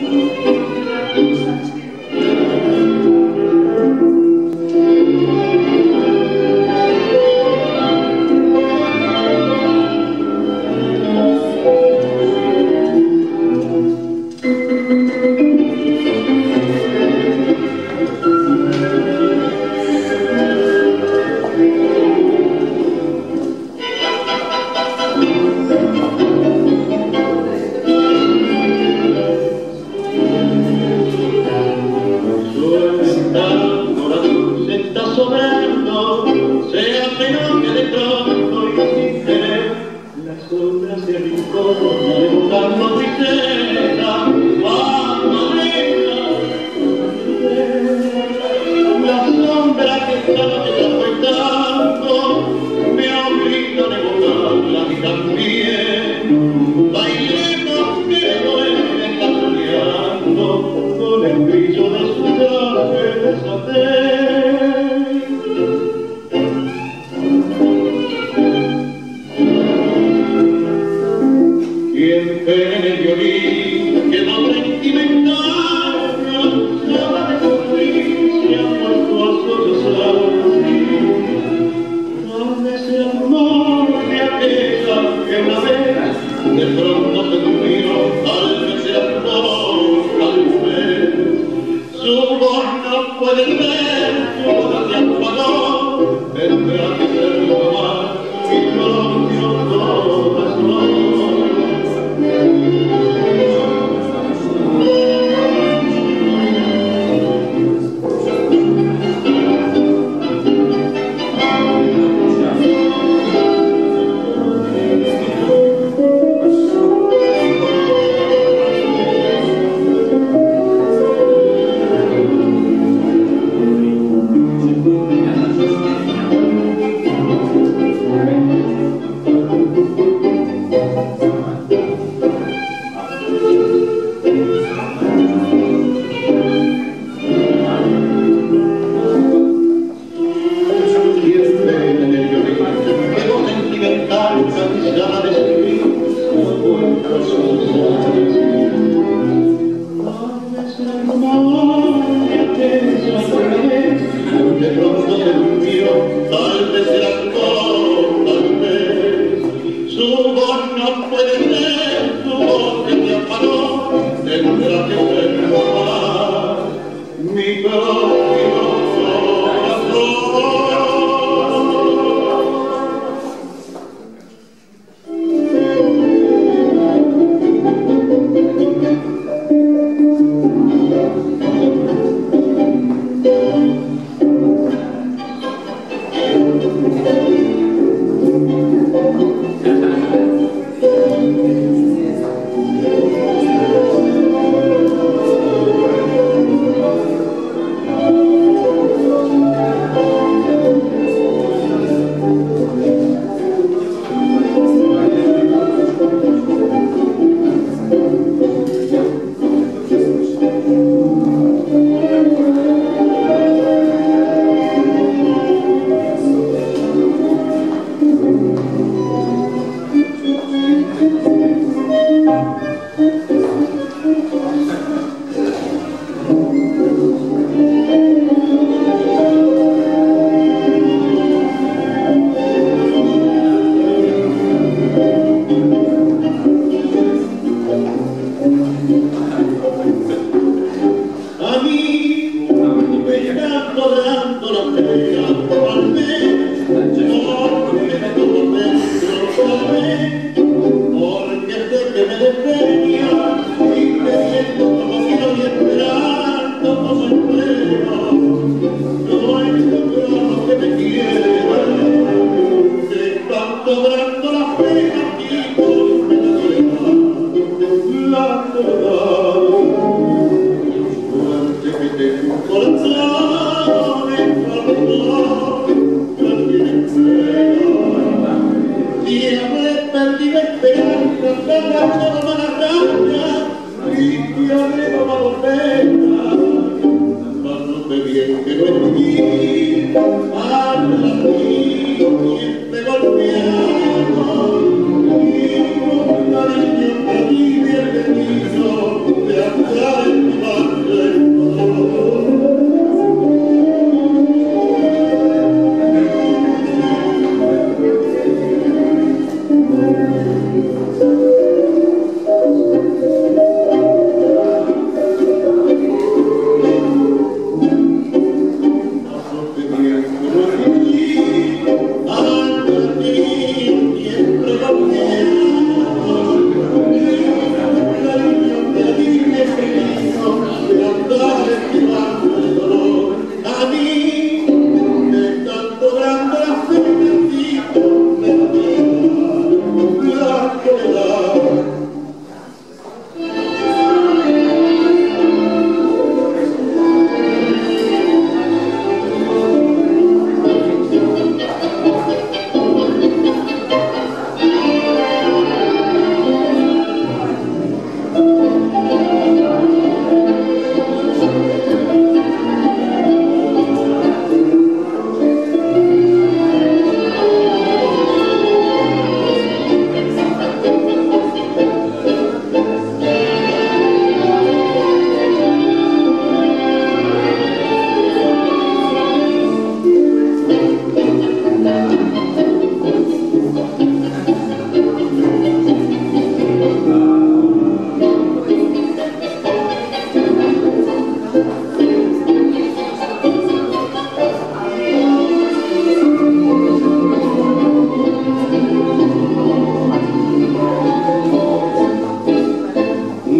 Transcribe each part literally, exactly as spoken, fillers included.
La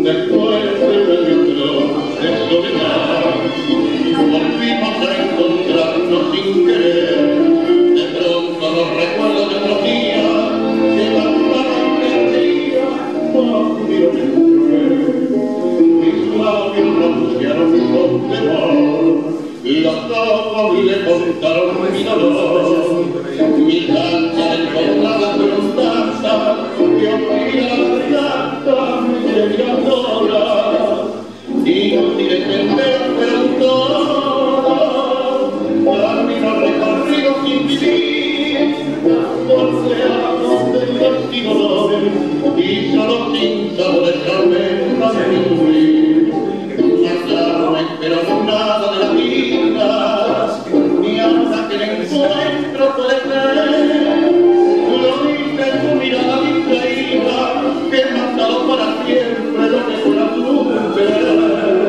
después de medio de soledad, volvimos a encontrarnos sin querer. De pronto los recuerdos de otros días que cantaban el día volvieron a correr. Mis labios pronunciaron con temor, los ojos le contaron mi dolor. Mi danza encontraba con danza que olvida la plata de mi amor. Inútil entender, pero todo camino recorrido sin vivir, volteados del destino y solo sin saber dejarme vivir. No espero nada de la vida, ni hasta que el encuentro puede ser. Lo dice en tu mirada distraída, que he matado para siempre lo que fuera tu querer.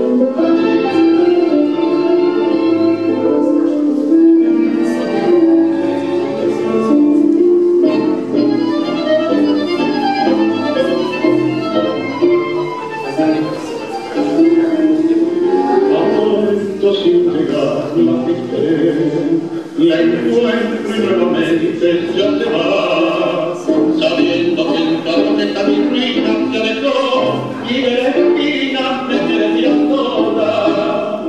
Sin llegar la tristeza, la encuentro y nuevamente ya se va, sabiendo que el carro de esta mi ruina se alejó y de la esquina me quedé ya sola.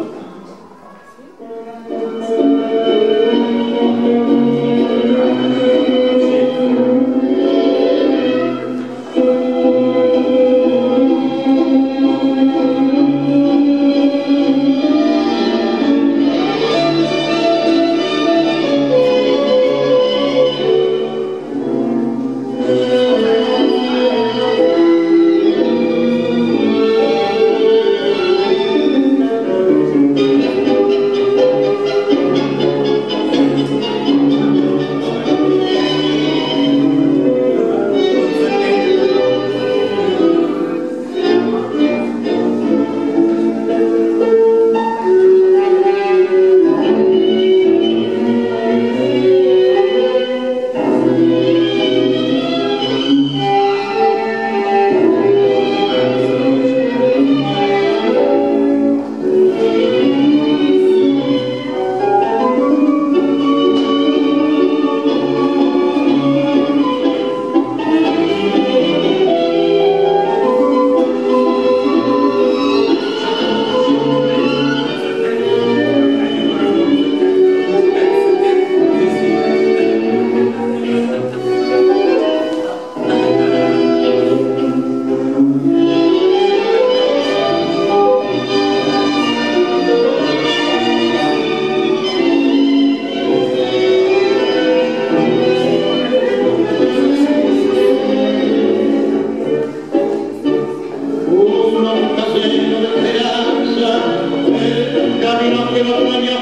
Camino que no sueña